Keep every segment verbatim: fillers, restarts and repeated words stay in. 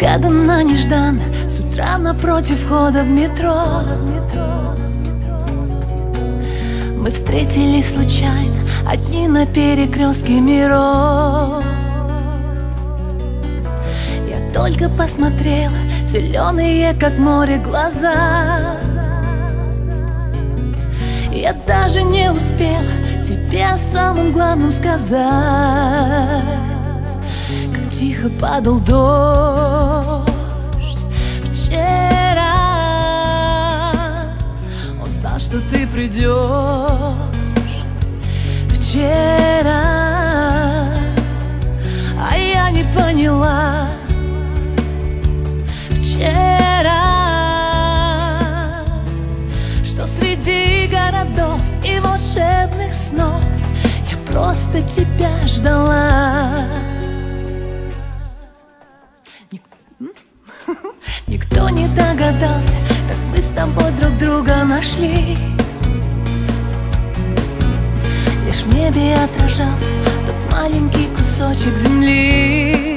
негаданно, нежданно, с утра напротив входа в метро мы встретились случайно, одни на перекрестке миров. Я только посмотрела в зеленые, как море, глаза. Я даже не успела тебе о самом главном сказать. Как тихо падал дождь вчера. Он знал, что ты придешь вчера, а я не поняла вчера, что среди городов и волшебных снов я просто тебя ждала. Никто не догадался, как мы с тобой друг друга нашли. Лишь в небе отражался тот маленький кусочек земли,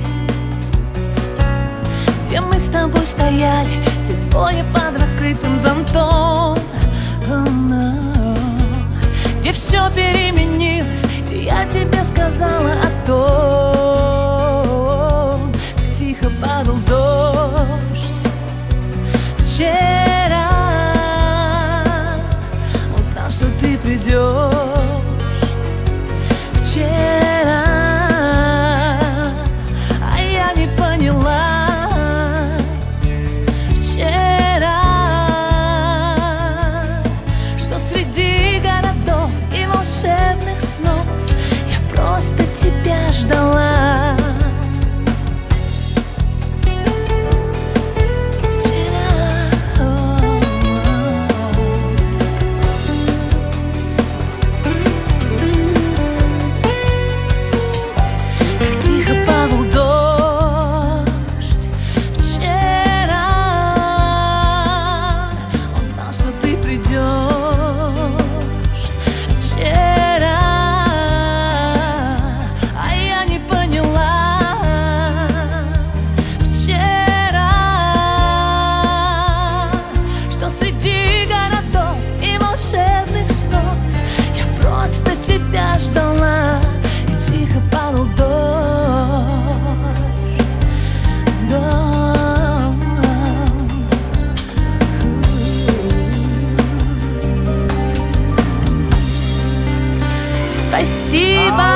где мы с тобой стояли, те двое под раскрытым зонтом. Oh, no. Где все переменилось, где я тебе сказала о том, как тихо падал дождь вчера. Он знал, что ты придешь вчера, а я не поняла вчера, что среди городов и волшебных снов я просто тебя ждала. Спасибо!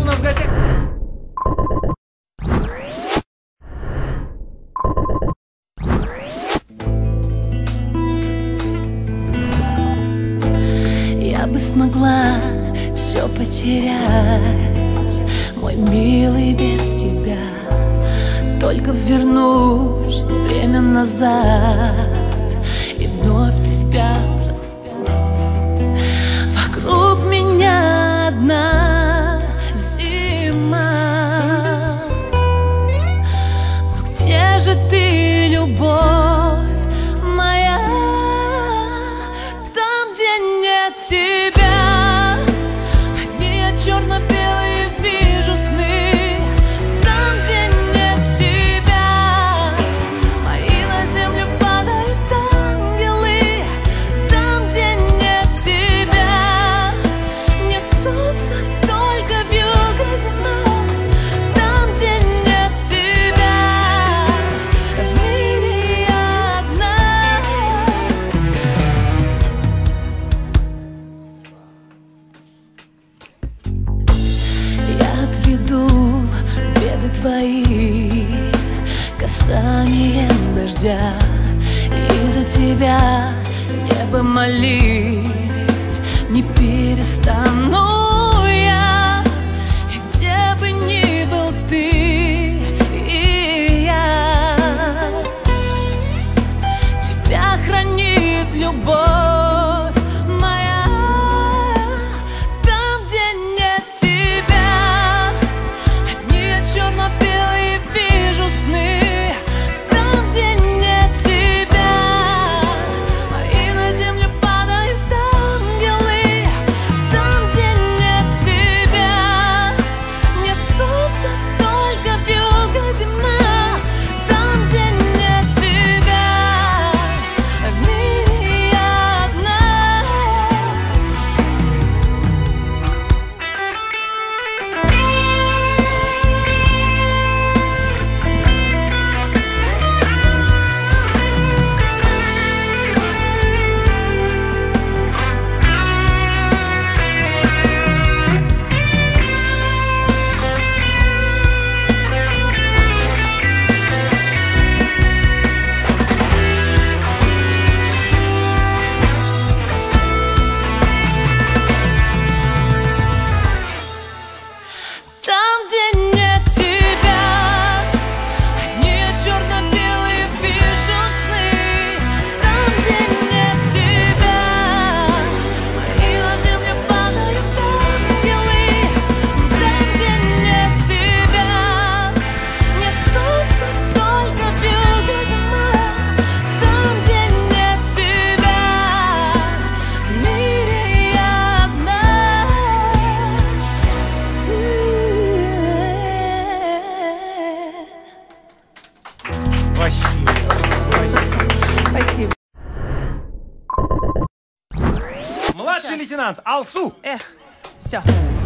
Я бы смогла все потерять, мой милый, без тебя. Только вернусь время назад и вновь тебя. Вокруг меня одна зима. Но где же ты, любовь моя? Там, где нет тебя, одни я черно-белые вижу сны. Там, где нет тебя, мои на землю падают ангелы. Там, где нет тебя, нет солнца, только вьюга зима. Там, где нет тебя, в мире я одна. Я отведу беды твои касанием дождя, и за тебя небо молить не перестану я. И где бы ни был ты и я, тебя хранит любовь моя. Там, где нет тебя, одни я черно-белые вижу сны. Там, где нет тебя, мои на землю падают Младший лейтенант Алсу. Эх, все.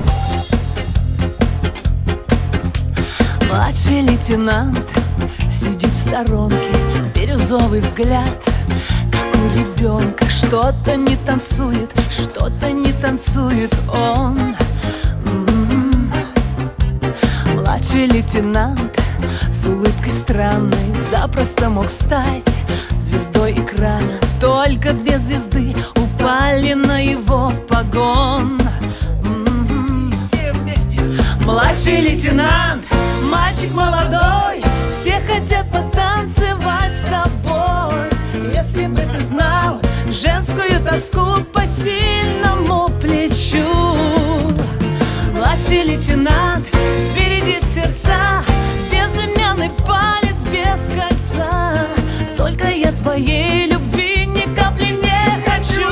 Младший лейтенант сидит в сторонке, бирюзовый взгляд, как у ребенка. Что-то не танцует, что-то не танцует он. М-м-м. Младший лейтенант с улыбкой странной запросто мог стать звездой экрана. Только две звезды упали на его погон. М-м-м. Все вместе. Младший лейтенант, мальчик молодой, все хотят потанцевать с тобой. Если бы ты знал женскую тоску по сильному плечу. Младший лейтенант бередит сердца, безымянный палец без кольца. Только я твоей любви ни капли не хочу.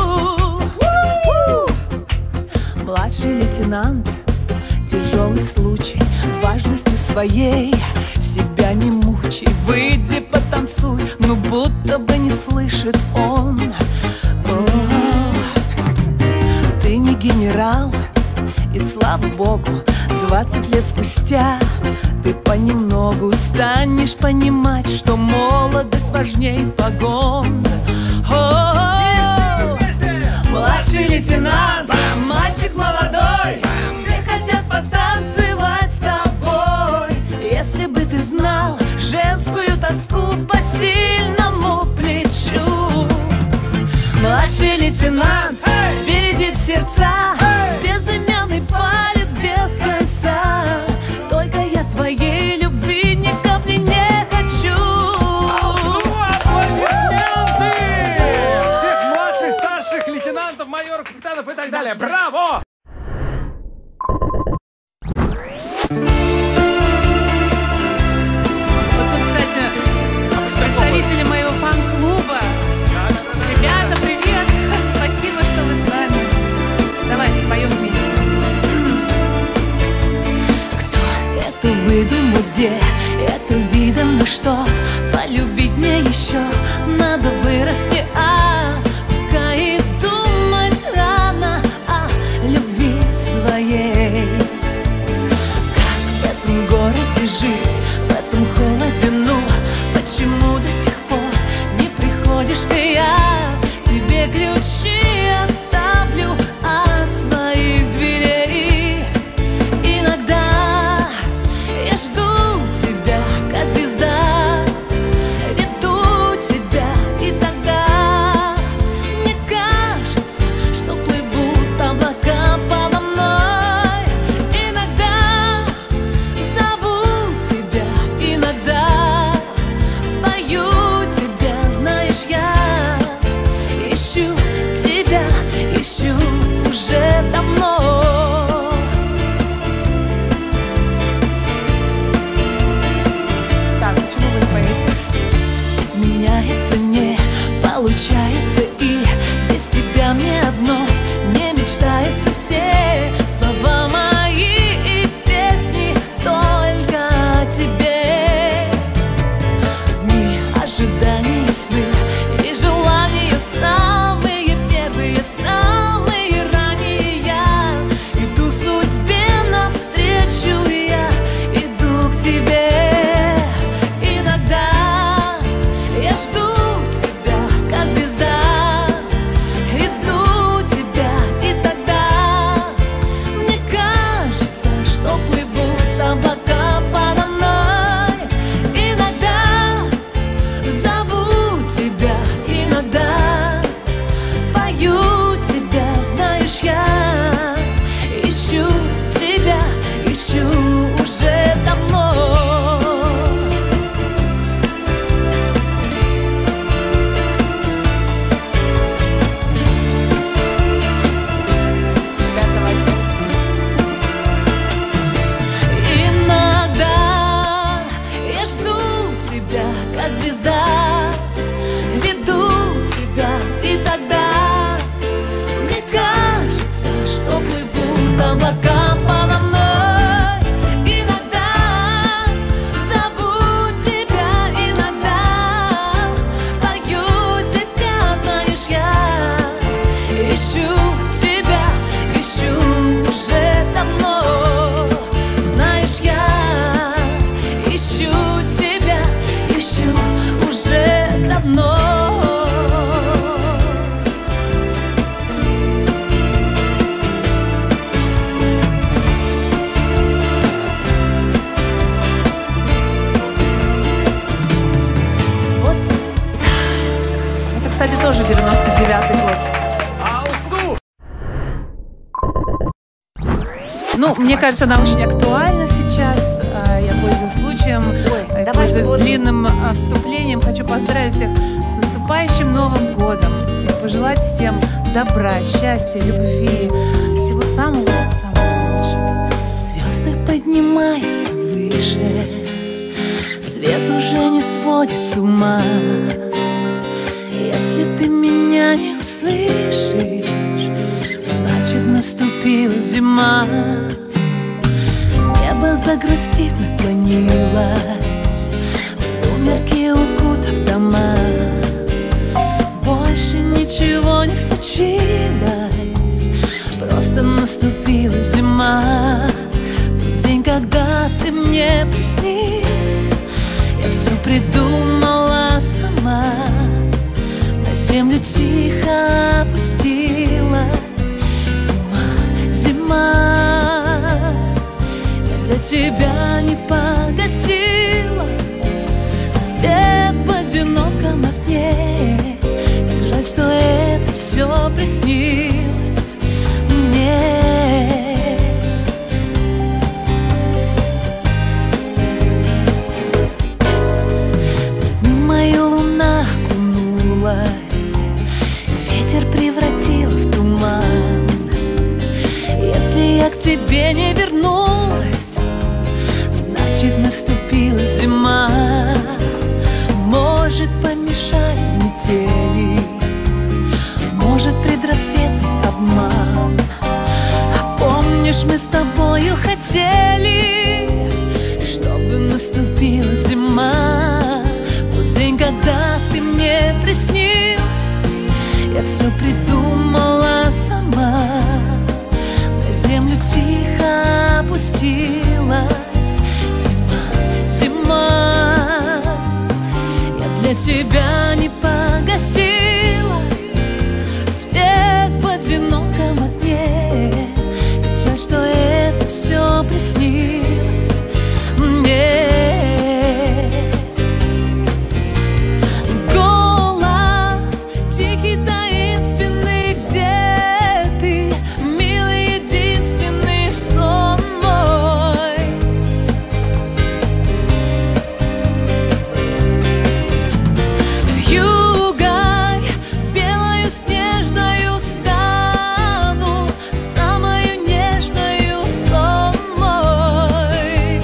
Младший лейтенант, тяжелый случай, важностью своей себя не мучай. Выйди, потанцуй, ну будто бы не слышит он. О, ты не генерал, и слава богу, двадцать лет спустя ты понемногу станешь понимать, что молодость важней погон. О, младший лейтенант, мальчик молодой, все хотят потанцевать с тобой. Если бы ты знал женскую тоску по сильному плечу. Младший лейтенант бередит сердца, безымянный палец без конца. Только я твоей любви ни капли не хочу. Алсу, аплодисменты! Всех младших, старших лейтенантов, майоров, капитанов и так далее. Браво! Вот тут, кстати, представители моего фан-клуба. Ребята, привет! Спасибо, что вы с нами. Давайте поем вместе. Кто это выдумал, где это видно, что полюбить мне еще надо вырасти, а пока и думать рано о любви своей. Как в этом городе жить, в этом холоде, ну почему до сих пор не приходишь ты? Я тебе ключи оставлю от своих дверей. Иногда я жду тебя, как звезда, веду тебя, и тогда мне кажется, что плывут облака подо мной. Иногда зову тебя, иногда пою тебя, знаешь, я ищу тебя, ищу уже давно. Так, почему вы не поете? Изменяется, не получается, и без тебя мне одно не мечтается. Все слова мои и песни только о тебе. Дни ожидания, сны и желания самые Ну, мне кажется, она очень актуальна сейчас. Я пользуюсь случаем, Ой, я пользуюсь вот длинным вступлением. Хочу поздравить всех с наступающим Новым годом. И пожелать всем добра, счастья, любви, всего самого-самого лучшего. Звезды поднимаются выше, свет уже не сводит с ума. Если ты меня не услышишь, значит наступила зима. Небо загрустив наклонилось, в сумерки укутав дома. Больше ничего не случилось, просто наступила зима. Тот день, когда ты мне приснился, я все придумала сама. На землю тихо опустилась зима, зима. Я для тебя не погасила свет в одиноком окне. Как жаль, что это все приснилось мне. В сны мою луна окунулась, ветер превратил в туман. Если я к тебе не вернулась, значит наступила зима. Может, помешали метели, может, предрассветный обман. А помнишь, мы с тобою хотели, чтобы наступила зима. Тот день, когда ты мне приснился, я все придумала сама. На землю тихо опустилась зима, зима. Я для тебя не погасила свет в одиноком окне. Как жаль, что это все приснилось мне. Голос тихий, таинственный, где ты, милый, единственный сон мой. Вьюгой белою снежною стану, самою нежною сон мой.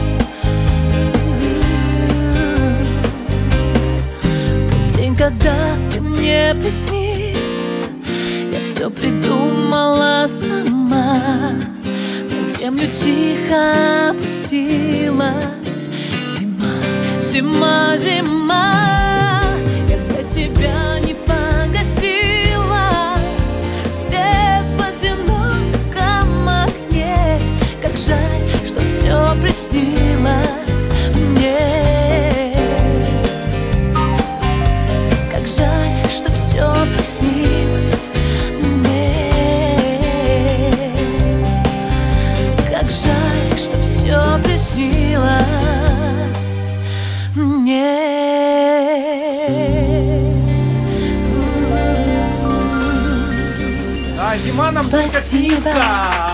В тот день, когда ты мне приснился, я все придумала сама. На землю тихо опустилась зима, зима, зима. Я для тебя не погасила свет в одиноком окне. Как жаль, что все приснилось мне. Как жаль, что все приснилось мне. Как жаль, что все приснилось мне. А зима нам только Спасибо. снится.